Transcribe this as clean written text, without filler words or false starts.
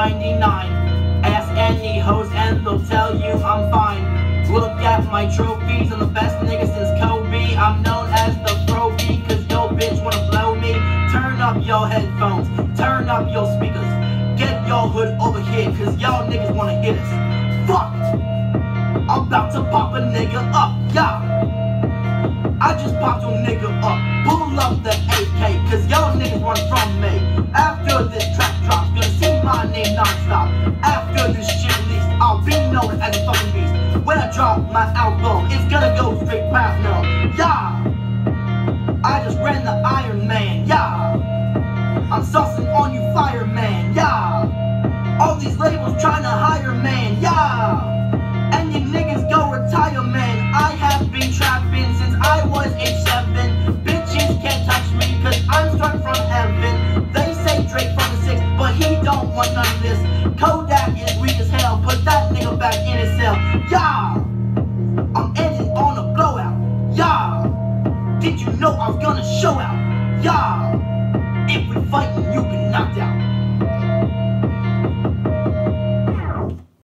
99. Ask any hoes and they'll tell you I'm fine. Look at my trophies, I'm the best nigga since Kobe. I'm known as the Pro-B, cause yo bitch wanna blow me. Turn up your headphones, turn up your speakers. Get your hood over here, cause y'all niggas wanna hit us. Fuck! I'm about to pop a nigga up, yeah. I just popped your nigga up. Pull up the AK, cause y'all niggas run from me. After this track drops, gonna see my name non-stop. After this shit released, I'll be known as a fucking beast. When I drop my album, it's gonna go straight platinum, yeah. I just ran the Iron Man, yeah. I'm saucing on you fireman, yeah. All these labels trying to hire, man, yeah. And you niggas go retire, man. I have been trapping since I was age 7. Bitches can't touch me cause I'm struck from heaven. They say Drake from the 6, but he don't want none of this. Kodak is weak as hell, put that nigga back in his cell, yeah. I'm ending on a blowout, yeah. Did you know I was gonna show out, yeah. If we fightin', you get knocked out.